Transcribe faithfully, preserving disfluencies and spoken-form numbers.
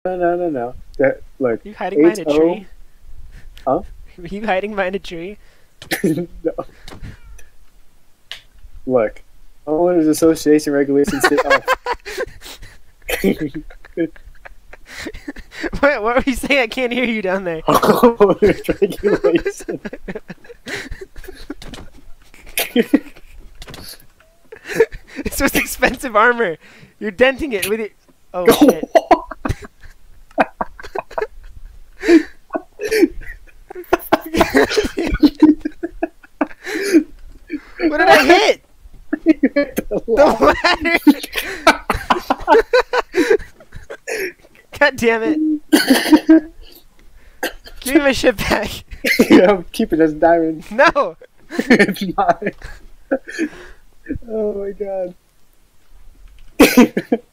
no, no, no. That look. You hiding behind a H O tree? Huh? Were you hiding behind a tree? No. Look, homeowners association regulations say off. What, what were you saying? I can't hear you down there. Homeowners regulations. This was expensive armor. You're denting it with it. Oh shit. What did I hit? The ladder. God damn it. Give me my shit back. Yeah, I'm keeping this diamond. No. It's mine. Oh my god.